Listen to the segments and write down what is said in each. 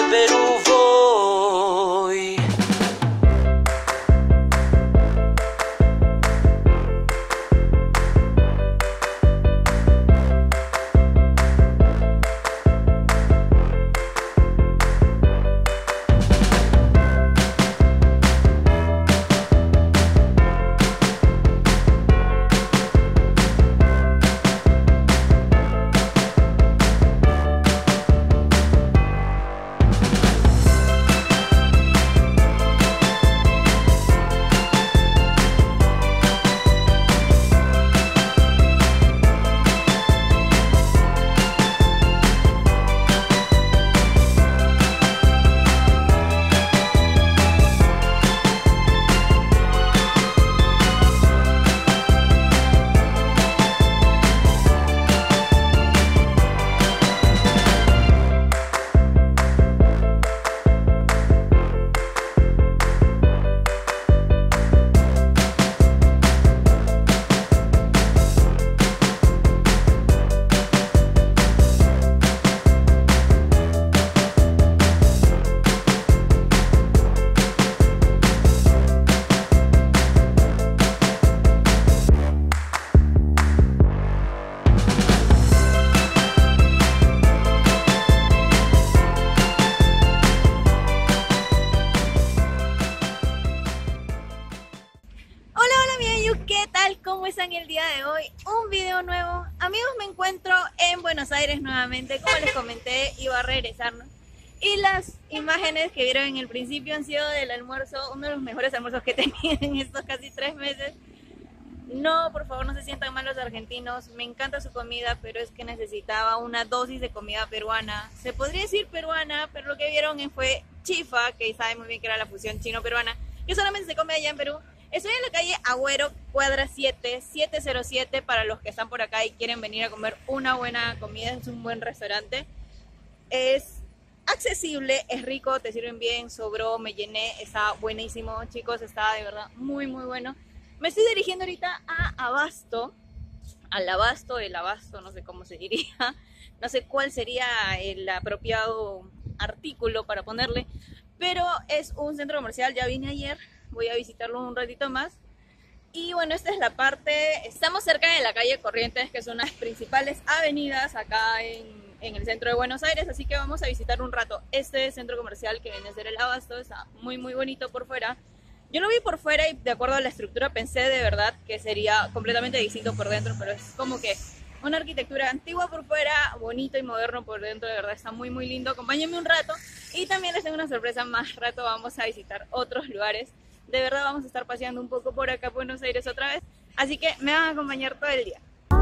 Perú voy. ¿Qué tal? ¿Cómo están el día de hoy? Un video nuevo. Amigos, me encuentro en Buenos Aires nuevamente. Como les comenté, iba a regresarnos. Y las imágenes que vieron en el principio han sido del almuerzo, uno de los mejores almuerzos que he tenido en estos casi 3 meses. No, por favor, no se sientan mal los argentinos. Me encanta su comida, pero es que necesitaba una dosis de comida peruana. Se podría decir peruana, pero lo que vieron fue chifa, que saben muy bien que era la fusión chino-peruana, que solamente se come allá en Perú. Estoy en la calle Agüero, cuadra 7, 707, para los que están por acá y quieren venir a comer una buena comida. Es un buen restaurante. Es accesible, es rico, te sirven bien, sobró, me llené, está buenísimo, chicos, está de verdad muy, muy bueno. Me estoy dirigiendo ahorita a Abasto, el Abasto, no sé cómo se diría, no sé cuál sería el apropiado artículo para ponerle, pero es un centro comercial, ya vine ayer. Voy a visitarlo un ratito más. Y bueno, esta es la parte, estamos cerca de la calle Corrientes, que es una de las principales avenidas acá en el centro de Buenos Aires, así que vamos a visitar un rato este centro comercial que viene a ser el Abasto. Está muy muy bonito por fuera. Yo lo vi por fuera y de acuerdo a la estructura pensé de verdad que sería completamente distinto por dentro, pero es como que una arquitectura antigua por fuera, bonito y moderno por dentro. De verdad está muy muy lindo. Acompáñenme un rato y también les tengo una sorpresa, más rato vamos a visitar otros lugares. De verdad vamos a estar paseando un poco por acá Buenos Aires otra vez, así que me van a acompañar todo el día.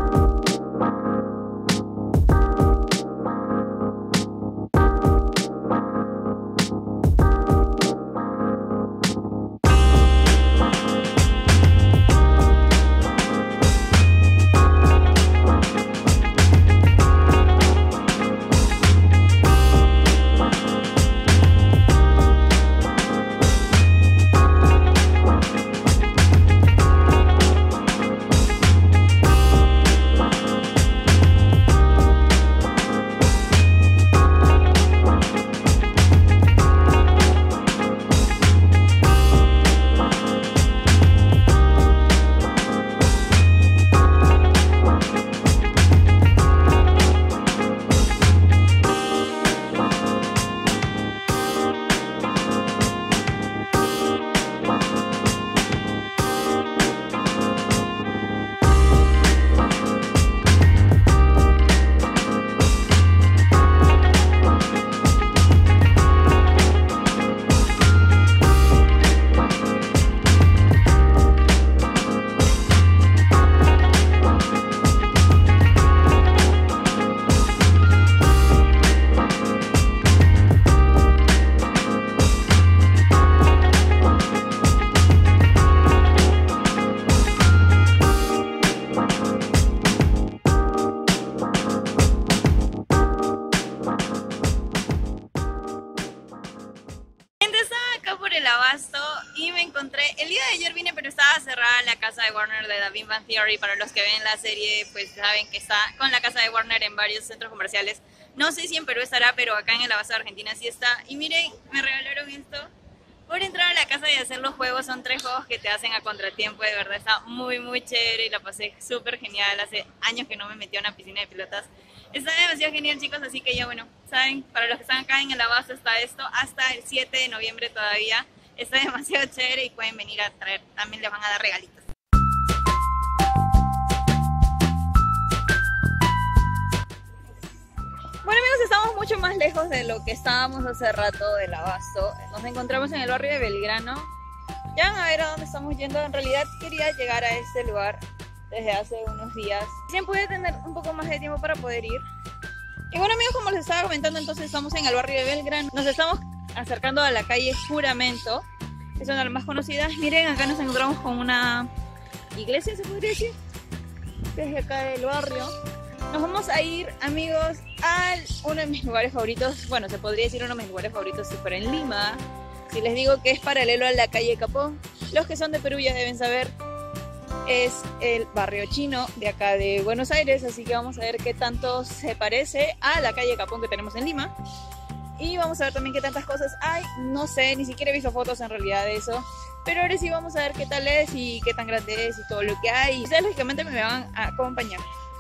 El Abasto y me encontré, el día de ayer vine pero estaba cerrada la casa de Warner de The Big Bang Theory. Para los que ven la serie pues saben que está con la casa de Warner en varios centros comerciales, No sé si en Perú estará, pero acá en el Abasto de Argentina sí está. Y miren, me regalaron esto. Por entrar a la casa y hacer los juegos, son 3 juegos que te hacen a contratiempo, de verdad está muy muy chévere y la pasé súper genial. Hace años que no me metí a una piscina de pelotas. Está demasiado genial, chicos, así que ya bueno, saben, para los que están acá en el Abasto está esto hasta el 7 de noviembre todavía. Está demasiado chévere y pueden venir a traer, también les van a dar regalitos. Bueno amigos, estamos mucho más lejos de lo que estábamos hace rato del Abasto. Nos encontramos en el barrio de Belgrano. Ya van a ver a dónde estamos yendo. En realidad quería llegar a este lugar desde hace unos días. Siempre pude tener un poco más de tiempo para poder ir. Y bueno amigos, como les estaba comentando, entonces estamos en el barrio de Belgrano. Nos estamos acercando a la calle Juramento. Es una de las más conocidas. Miren, acá nos encontramos con una iglesia, se podría decir, desde acá del barrio. Nos vamos a ir, amigos, a uno de mis lugares favoritos. Bueno, se podría decir uno de mis lugares favoritos si fuera en Lima. Si les digo que es paralelo a la calle Capón, los que son de Perú ya deben saber, es el barrio chino de acá de Buenos Aires. Así que vamos a ver qué tanto se parece a la calle Capón que tenemos en Lima. Y vamos a ver también qué tantas cosas hay. No sé, ni siquiera he visto fotos en realidad de eso. Pero ahora sí vamos a ver qué tal es y qué tan grande es y todo lo que hay. Y ustedes lógicamente me van a acompañar.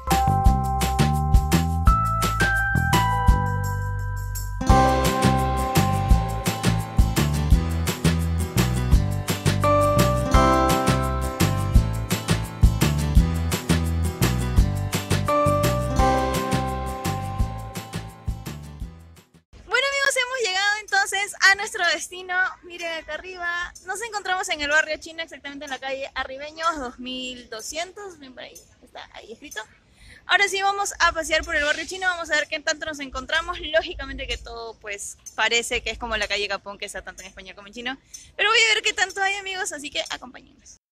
A nuestro destino, miren acá arriba, nos encontramos en el barrio chino, exactamente en la calle Arribeños 2200, por ahí está ahí escrito. Ahora sí vamos a pasear por el barrio chino, vamos a ver qué tanto nos encontramos. Lógicamente que todo pues parece que es como la calle Capón, que está tanto en español como en chino, pero voy a ver qué tanto hay amigos, así que acompáñenos.